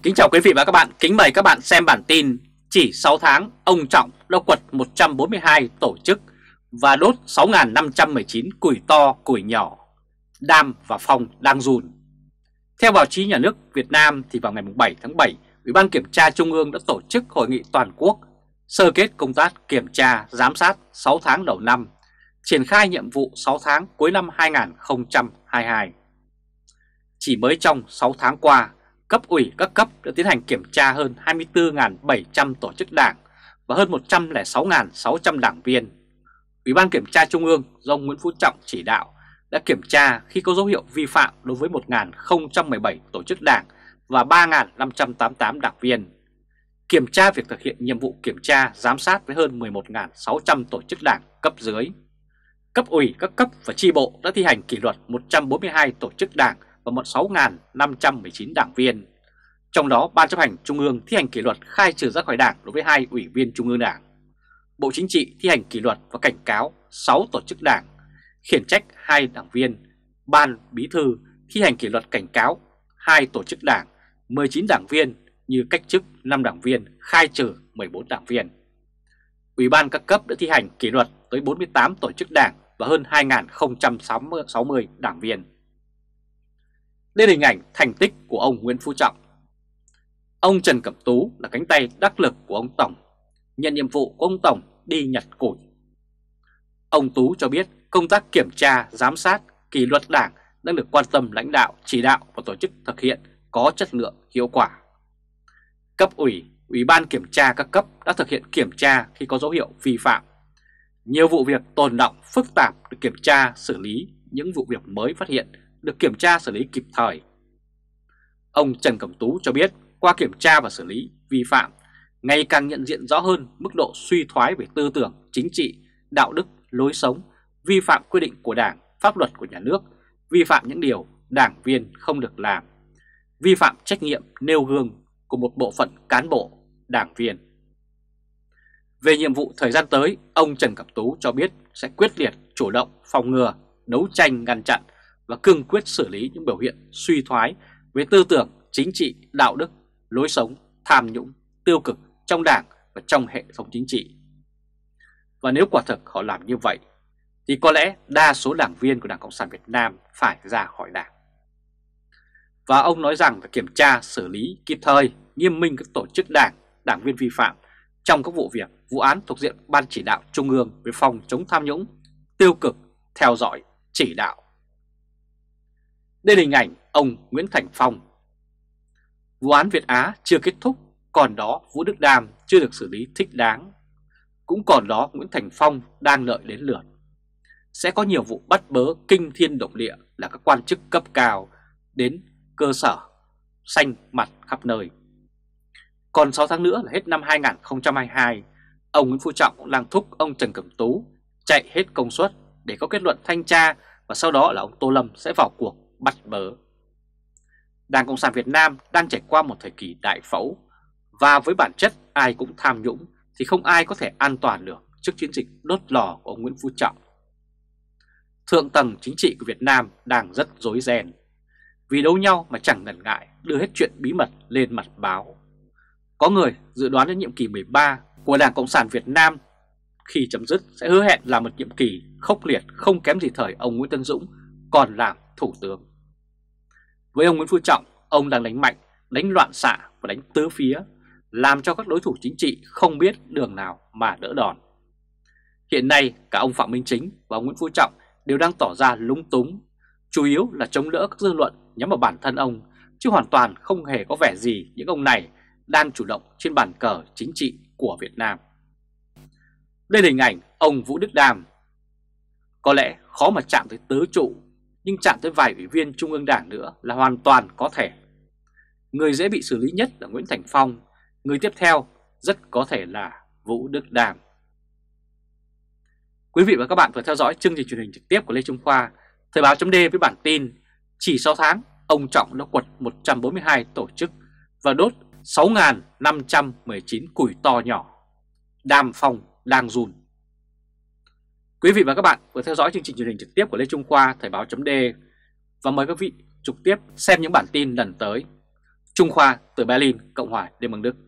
Kính chào quý vị và các bạn, kính mời các bạn xem bản tin chỉ 6 tháng ông Trọng đã quật 142 tổ chức và đốt 6.519 củi to củi nhỏ, Đam và Phong đang run. Theo báo chí nhà nước Việt Nam thì vào ngày 7 tháng 7, Ủy ban Kiểm tra Trung ương đã tổ chức hội nghị toàn quốc sơ kết công tác kiểm tra giám sát 6 tháng đầu năm, triển khai nhiệm vụ 6 tháng cuối năm 2022. Chỉ mới trong 6 tháng qua, cấp ủy các cấp đã tiến hành kiểm tra hơn 24.700 tổ chức đảng và hơn 106.600 đảng viên. Ủy ban Kiểm tra Trung ương do ông Nguyễn Phú Trọng chỉ đạo đã kiểm tra khi có dấu hiệu vi phạm đối với 1.017 tổ chức đảng và 3.588 đảng viên. Kiểm tra việc thực hiện nhiệm vụ kiểm tra giám sát với hơn 11.600 tổ chức đảng cấp dưới. Cấp ủy các cấp và chi bộ đã thi hành kỷ luật 142 tổ chức đảng và 6.519 đảng viên. Trong đó, Ban chấp hành Trung ương thi hành kỷ luật khai trừ ra khỏi đảng đối với 2 ủy viên Trung ương Đảng. Bộ Chính trị thi hành kỷ luật và cảnh cáo 6 tổ chức đảng, khiển trách 2 đảng viên. Ban Bí thư thi hành kỷ luật cảnh cáo 2 tổ chức đảng, 19 đảng viên như cách chức 5 đảng viên, khai trừ 14 đảng viên. Ủy ban các cấp đã thi hành kỷ luật tới 48 tổ chức đảng và hơn 2.060 đảng viên. Đây là hình ảnh thành tích của ông Nguyễn Phú Trọng. Ông Trần Cẩm Tú là cánh tay đắc lực của ông Tổng, nhận nhiệm vụ của ông Tổng đi nhặt củi. Ông Tú cho biết công tác kiểm tra, giám sát, kỷ luật đảng đang được quan tâm lãnh đạo, chỉ đạo và tổ chức thực hiện có chất lượng, hiệu quả. Cấp ủy, Ủy ban Kiểm tra các cấp đã thực hiện kiểm tra khi có dấu hiệu vi phạm. Nhiều vụ việc tồn đọng, phức tạp được kiểm tra, xử lý, những vụ việc mới phát hiện được kiểm tra xử lý kịp thời. Ông Trần Cẩm Tú cho biết qua kiểm tra và xử lý vi phạm, ngày càng nhận diện rõ hơn mức độ suy thoái về tư tưởng, chính trị, đạo đức, lối sống, vi phạm quy định của Đảng, pháp luật của nhà nước, vi phạm những điều đảng viên không được làm, vi phạm trách nhiệm nêu gương của một bộ phận cán bộ, đảng viên. Về nhiệm vụ thời gian tới, ông Trần Cẩm Tú cho biết sẽ quyết liệt, chủ động, phòng ngừa, đấu tranh ngăn chặn và cương quyết xử lý những biểu hiện suy thoái về tư tưởng, chính trị, đạo đức, lối sống, tham nhũng, tiêu cực trong Đảng và trong hệ thống chính trị. Và nếu quả thực họ làm như vậy, thì có lẽ đa số đảng viên của Đảng Cộng sản Việt Nam phải ra khỏi Đảng. Và ông nói rằng phải kiểm tra, xử lý kịp thời, nghiêm minh các tổ chức đảng, đảng viên vi phạm trong các vụ việc, vụ án thuộc diện Ban Chỉ đạo Trung ương về phòng chống tham nhũng, tiêu cực, theo dõi, chỉ đạo. Đây là hình ảnh ông Nguyễn Thành Phong. Vụ án Việt Á chưa kết thúc, còn đó Vũ Đức Đam chưa được xử lý thích đáng. Cũng còn đó Nguyễn Thành Phong đang đợi đến lượt. Sẽ có nhiều vụ bắt bớ kinh thiên động địa là các quan chức cấp cao đến cơ sở, xanh mặt khắp nơi. Còn 6 tháng nữa là hết năm 2022, ông Nguyễn Phú Trọng cũng đang thúc ông Trần Cẩm Tú chạy hết công suất để có kết luận thanh tra và sau đó là ông Tô Lâm sẽ vào cuộc bắt bớ. Đảng Cộng sản Việt Nam đang trải qua một thời kỳ đại phẫu và với bản chất ai cũng tham nhũng thì không ai có thể an toàn được trước chiến dịch đốt lò của ông Nguyễn Phú Trọng. Thượng tầng chính trị của Việt Nam đang rất rối ren, vì đấu nhau mà chẳng ngần ngại đưa hết chuyện bí mật lên mặt báo. Có người dự đoán đến nhiệm kỳ 13 của Đảng Cộng sản Việt Nam khi chấm dứt sẽ hứa hẹn là một nhiệm kỳ khốc liệt không kém gì thời ông Nguyễn Tấn Dũng còn làm thủ tướng. Với ông Nguyễn Phú Trọng, ông đang đánh mạnh, đánh loạn xạ và đánh tứ phía, làm cho các đối thủ chính trị không biết đường nào mà đỡ đòn. Hiện nay cả ông Phạm Minh Chính và ông Nguyễn Phú Trọng đều đang tỏ ra lúng túng, chủ yếu là chống đỡ các dư luận nhắm vào bản thân ông, chứ hoàn toàn không hề có vẻ gì những ông này đang chủ động trên bàn cờ chính trị của Việt Nam. Đây là hình ảnh ông Vũ Đức Đam. Có lẽ khó mà chạm tới tứ trụ, nhưng chạm tới vài ủy viên Trung ương Đảng nữa là hoàn toàn có thể. Người dễ bị xử lý nhất là Nguyễn Thành Phong, người tiếp theo rất có thể là Vũ Đức Đam. Quý vị và các bạn vừa theo dõi chương trình truyền hình trực tiếp của Lê Trung Khoa, Thời báo chấm với bản tin chỉ 6 tháng ông Trọng đã quật 142 tổ chức và đốt 6.519 củi to nhỏ, Đam Phong đang run. Quý vị và các bạn vừa theo dõi chương trình truyền hình trực tiếp của Lê Trung Khoa Thời báo chấm và mời các vị trực tiếp xem những bản tin lần tới. Trung Khoa từ Berlin, Cộng hòa Liên bang Đức.